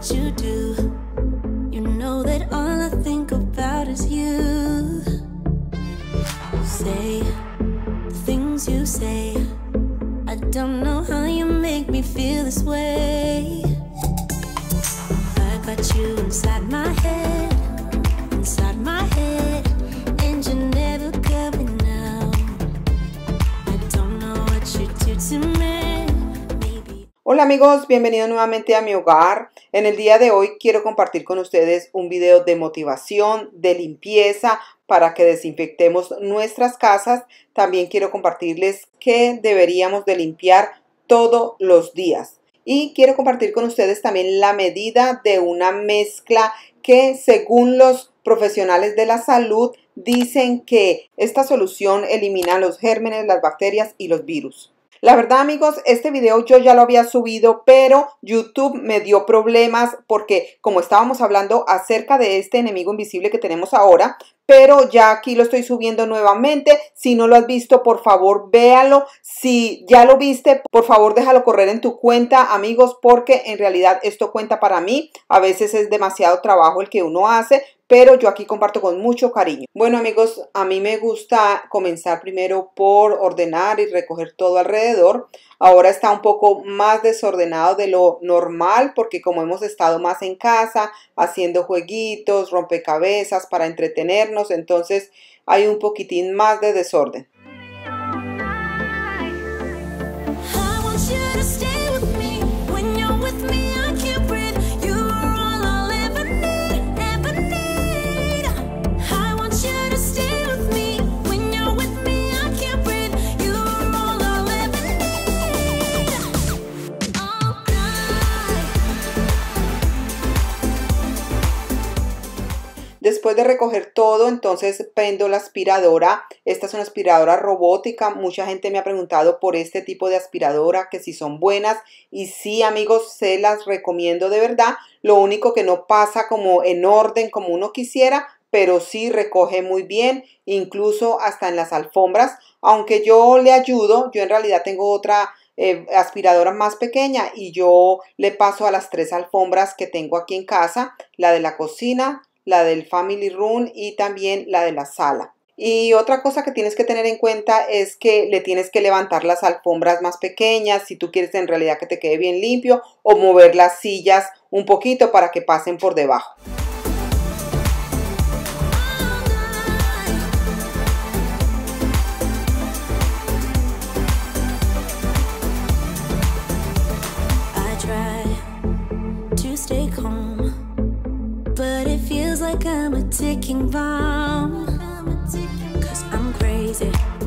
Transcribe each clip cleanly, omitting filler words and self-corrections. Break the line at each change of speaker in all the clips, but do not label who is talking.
what you do. You know that all I think about is you. Say the things you say. I don't know how you make me feel this way. I got you inside my head, and you're never coming out. I don't know what you do to me. Maybe.
Hola amigos, bienvenidos nuevamente a mi hogar. En el día de hoy quiero compartir con ustedes un video de motivación, de limpieza, para que desinfectemos nuestras casas. También quiero compartirles que deberíamos de limpiar todos los días. Y quiero compartir con ustedes también la medida de una mezcla que, según los profesionales de la salud, dicen que esta solución elimina los gérmenes, las bacterias y los virus. La verdad amigos, este video yo ya lo había subido, pero YouTube me dio problemas porque como estábamos hablando acerca de este enemigo invisible que tenemos ahora, pero ya aquí lo estoy subiendo nuevamente. Si no lo has visto, por favor véalo. Si ya lo viste, por favor déjalo correr en tu cuenta, amigos, porque en realidad esto cuenta para mí. A veces es demasiado trabajo el que uno hace, pero yo aquí comparto con mucho cariño. Bueno amigos, a mí me gusta comenzar primero por ordenar y recoger todo alrededor. Ahora está un poco más desordenado de lo normal porque como hemos estado más en casa haciendo jueguitos, rompecabezas para entretenernos, entonces hay un poquitín más de desorden. Después de recoger todo, entonces prendo la aspiradora. Esta es una aspiradora robótica. Mucha gente me ha preguntado por este tipo de aspiradora, que si son buenas. Y sí, amigos, se las recomiendo de verdad. Lo único que no pasa como en orden como uno quisiera, pero sí recoge muy bien, incluso hasta en las alfombras. Aunque yo le ayudo, yo en realidad tengo otra aspiradora más pequeña y yo le paso a las 3 alfombras que tengo aquí en casa, la de la cocina, la del family room y también la de la sala. Y otra cosa que tienes que tener en cuenta es que le tienes que levantar las alfombras más pequeñas si tú quieres en realidad que te quede bien limpio, o mover las sillas un poquito para que pasen por debajo.
Like I'm a ticking bomb, 'cause I'm crazy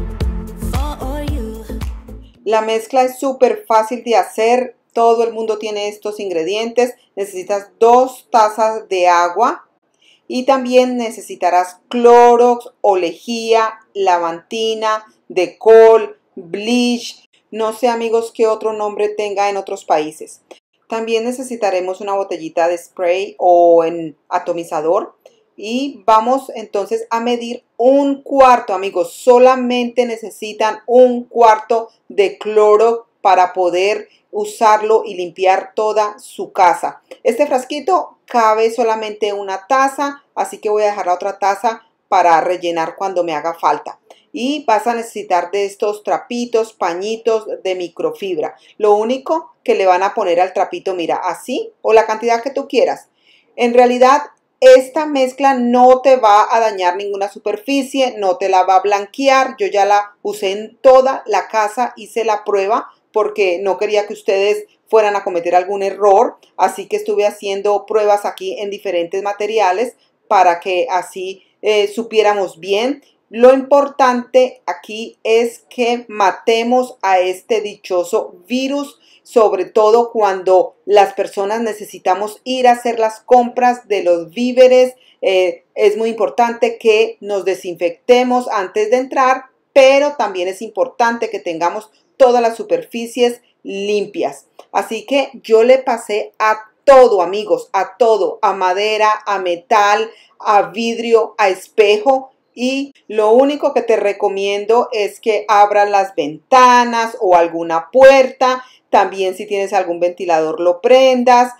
for you.
La mezcla es súper fácil de hacer. Todo el mundo tiene estos ingredientes. Necesitas 2 tazas de agua y también necesitarás Clorox o lejía, lavantina, decol, bleach. No sé amigos qué otro nombre tenga en otros países. También necesitaremos una botellita de spray o en atomizador. Y vamos entonces a medir 1/4, amigos. Solamente necesitan 1/4 de cloro para poder usarlo y limpiar toda su casa. Este frasquito cabe solamente una taza, así que voy a dejar la otra taza para rellenar cuando me haga falta. Y vas a necesitar de estos trapitos, pañitos de microfibra. Lo único que le van a poner al trapito, mira, así o la cantidad que tú quieras. En realidad, esta mezcla no te va a dañar ninguna superficie, no te la va a blanquear. Yo ya la usé en toda la casa, hice la prueba porque no quería que ustedes fueran a cometer algún error. Así que estuve haciendo pruebas aquí en diferentes materiales para que así supiéramos bien. Lo importante aquí es que matemos a este dichoso virus, sobre todo cuando las personas necesitamos ir a hacer las compras de los víveres. Es muy importante que nos desinfectemos antes de entrar, pero también es importante que tengamos todas las superficies limpias. Así que yo le pasé a todo, amigos, a todo, a madera, a metal, a vidrio, a espejo. Y lo único que te recomiendo es que abras las ventanas o alguna puerta. También si tienes algún ventilador lo prendas.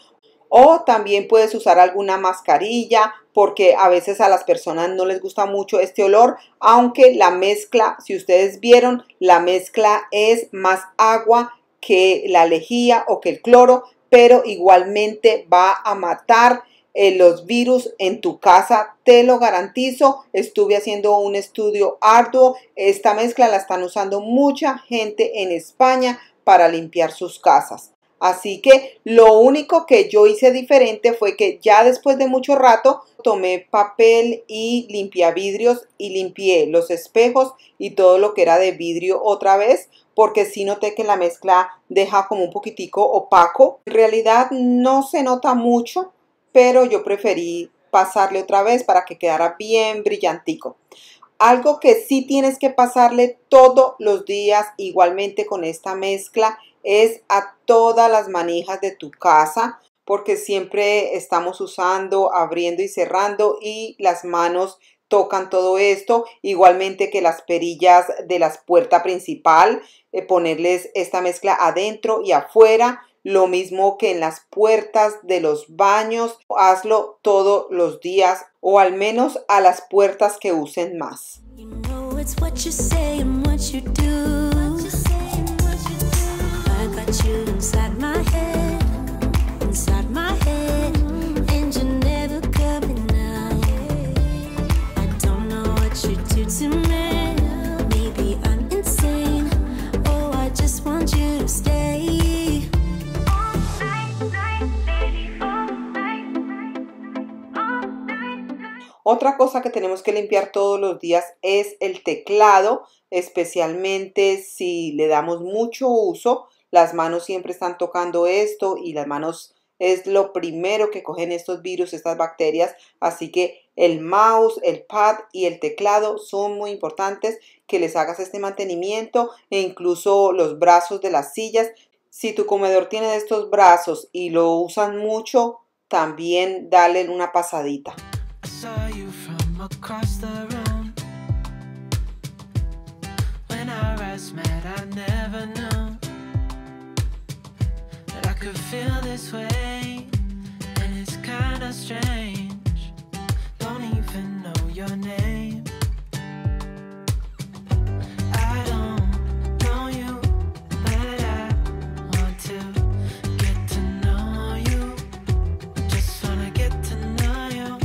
O también puedes usar alguna mascarilla porque a veces a las personas no les gusta mucho este olor, aunque la mezcla, si ustedes vieron, la mezcla es más agua que la lejía o que el cloro, pero igualmente va a matar los virus en tu casa, te lo garantizo. Estuve haciendo un estudio arduo. Esta mezcla la están usando mucha gente en España para limpiar sus casas. Así que lo único que yo hice diferente fue que ya después de mucho rato tomé papel y limpiavidrios y limpié los espejos y todo lo que era de vidrio otra vez, porque sí noté que la mezcla deja como un poquitico opaco. En realidad no se nota mucho, pero yo preferí pasarle otra vez para que quedara bien brillantico. Algo que sí tienes que pasarle todos los días igualmente con esta mezcla es a todas las manijas de tu casa, porque siempre estamos usando, abriendo y cerrando y las manos tocan todo esto, igualmente que las perillas de la puerta principal, ponerles esta mezcla adentro y afuera. Lo mismo que en las puertas de los baños, hazlo todos los días o al menos a las puertas que usen más.
You know it's what you say and what you do. I got you inside my head, and you're never coming out. I don't know what you do to me. Maybe I'm insane. Oh, I just want you to stay.
Otra cosa que tenemos que limpiar todos los días es el teclado, especialmente si le damos mucho uso. Las manos siempre están tocando esto y las manos es lo primero que cogen estos virus, estas bacterias. Así que el mouse, el pad y el teclado son muy importantes que les hagas este mantenimiento, e incluso los brazos de las sillas. Si tu comedor tiene estos brazos y lo usan mucho, también dale una pasadita.
Saw you from across the room. When our eyes met, I never knew that I could feel this way, and it's kinda strange. Don't even know your name. I don't know you, but I want to get to know you. Just wanna get to know you.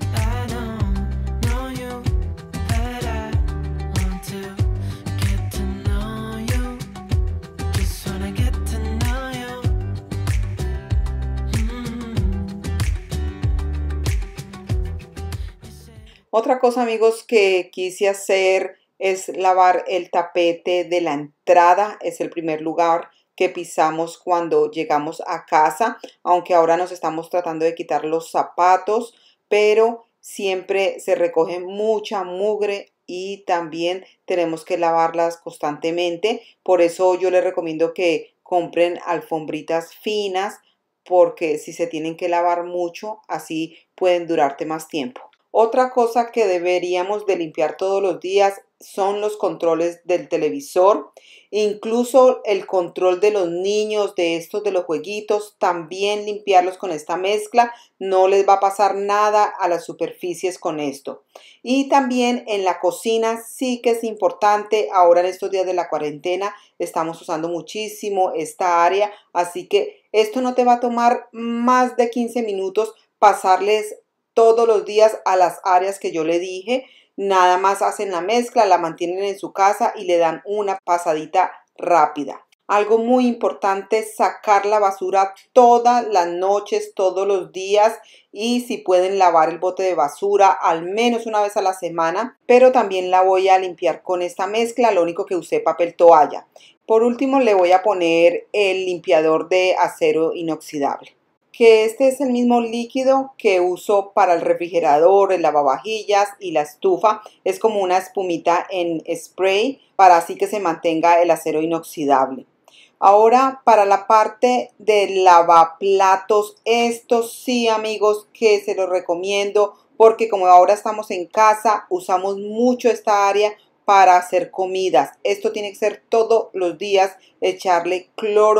Otra cosa, amigos, que quise hacer es lavar el tapete de la entrada. Es el primer lugar que pisamos cuando llegamos a casa, aunque ahora nos estamos tratando de quitar los zapatos, pero siempre se recoge mucha mugre y también tenemos que lavarlas constantemente. Por eso yo les recomiendo que compren alfombritas finas, porque si se tienen que lavar mucho, así pueden durarte más tiempo. Otra cosa que deberíamos de limpiar todos los días son los controles del televisor, incluso el control de los niños, de estos de los jueguitos, también limpiarlos con esta mezcla. No les va a pasar nada a las superficies con esto. Y también en la cocina sí que es importante. Ahora en estos días de la cuarentena estamos usando muchísimo esta área, así que esto no te va a tomar más de 15 minutos pasarles todos los días a las áreas que yo le dije. Nada más hacen la mezcla, la mantienen en su casa y le dan una pasadita rápida. Algo muy importante, sacar la basura todas las noches, todos los días, y si pueden lavar el bote de basura al menos una vez a la semana, pero también la voy a limpiar con esta mezcla. Lo único que usé papel toalla. Por último le voy a poner el limpiador de acero inoxidable, que este es el mismo líquido que uso para el refrigerador, el lavavajillas y la estufa. Es como una espumita en spray para así que se mantenga el acero inoxidable. Ahora para la parte de lavaplatos, esto sí, amigos, que se los recomiendo, porque como ahora estamos en casa, usamos mucho esta área para hacer comidas. Esto tiene que ser todos los días, echarle Clorox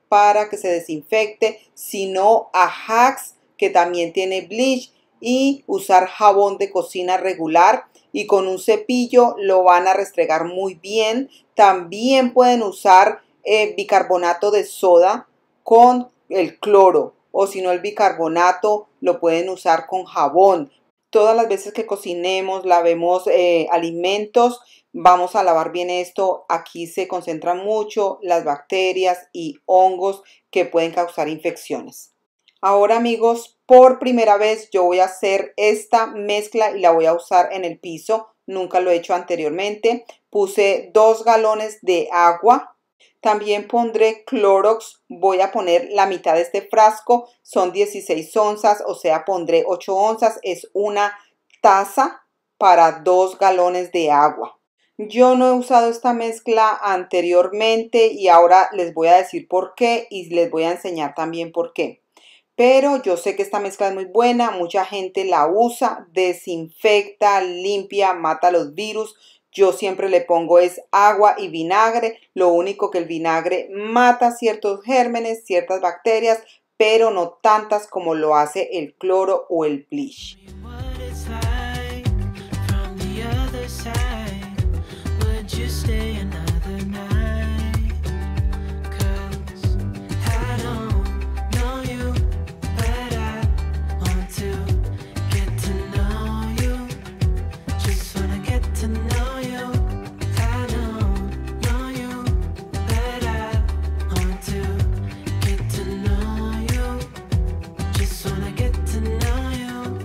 para que se desinfecte, sino Ajax, que también tiene bleach, y usar jabón de cocina regular y con un cepillo lo van a restregar muy bien. También pueden usar bicarbonato de soda con el cloro, o si no el bicarbonato lo pueden usar con jabón. Todas las veces que cocinemos, lavemos alimentos, vamos a lavar bien esto. Aquí se concentran mucho las bacterias y hongos que pueden causar infecciones. Ahora, amigos, por primera vez yo voy a hacer esta mezcla y la voy a usar en el piso. Nunca lo he hecho anteriormente. Puse 2 galones de agua. También pondré Clorox. Voy a poner la mitad de este frasco. Son 16 onzas, o sea, pondré 8 onzas. Es una taza para 2 galones de agua. Yo no he usado esta mezcla anteriormente y ahora les voy a decir por qué y les voy a enseñar también por qué. Pero yo sé que esta mezcla es muy buena, mucha gente la usa, desinfecta, limpia, mata los virus. Yo siempre le pongo es agua y vinagre. Lo único que el vinagre mata ciertos gérmenes, ciertas bacterias, pero no tantas como lo hace el cloro o el bleach.
What it's like from the other side. Would you stay another night? 'Cause I don't know you, but I want to get to know you. Just wanna get to know you. I don't know you, but I want to get to know you. Just wanna get to know you.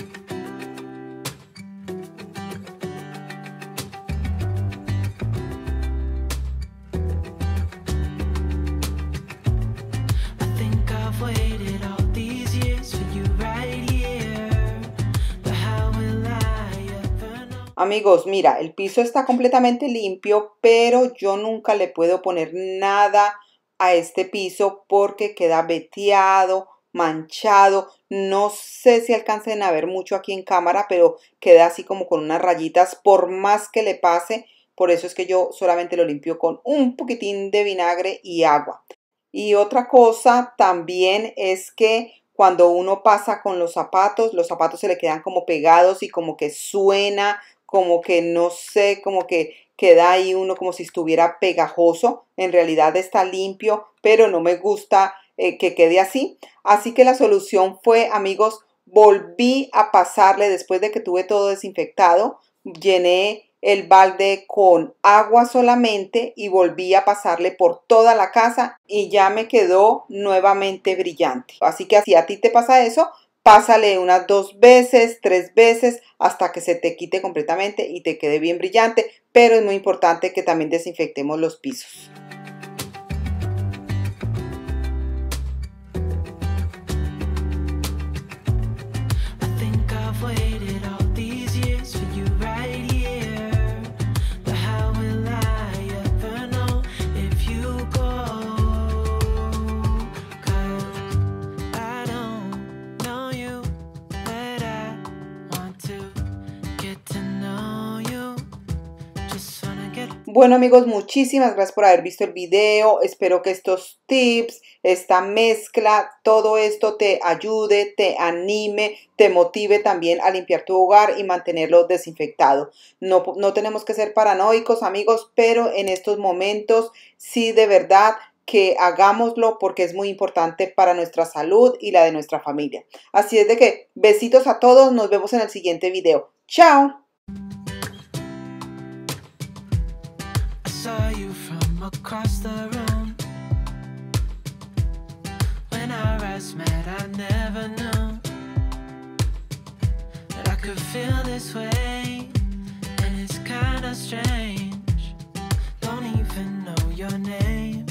I think I've waited all these years for you right here. But how will I ever know?
Amigos, mira, el piso está completamente limpio, pero yo nunca le puedo poner nada a este piso porque queda veteado, manchado. No sé si alcancen a ver mucho aquí en cámara, pero queda así como con unas rayitas por más que le pase. Por eso es que yo solamente lo limpio con un poquitín de vinagre y agua. Y otra cosa también es que cuando uno pasa con los zapatos se le quedan como pegados y como que suena, como que no sé, como que queda ahí uno como si estuviera pegajoso. En realidad está limpio, pero no me gusta que quede así. Así que la solución fue, amigos, volví a pasarle después de que tuve todo desinfectado. Llené el balde con agua solamente y volví a pasarle por toda la casa y ya me quedó nuevamente brillante. Así que si a ti te pasa eso, pásale unas 2 veces, 3 veces hasta que se te quite completamente y te quede bien brillante, pero es muy importante que también desinfectemos los pisos.
I think I've waited all these years for you right here. But how will I ever know if you go? 'Cause I don't know you, but I want to get to know you. Just wanna get.
Bueno, amigos, muchísimas gracias por haber visto el video. Espero que estos tips, esta mezcla, todo esto te ayude, te anime, te motive también a limpiar tu hogar y mantenerlo desinfectado. No tenemos que ser paranoicos, amigos, pero en estos momentos sí, de verdad que hagámoslo porque es muy importante para nuestra salud y la de nuestra familia. Así es de que besitos a todos, nos vemos en el siguiente video. ¡Chao!
I saw you from across the room. When our eyes met, I never knew that I could feel this way, and it's kinda strange. Don't even know your name.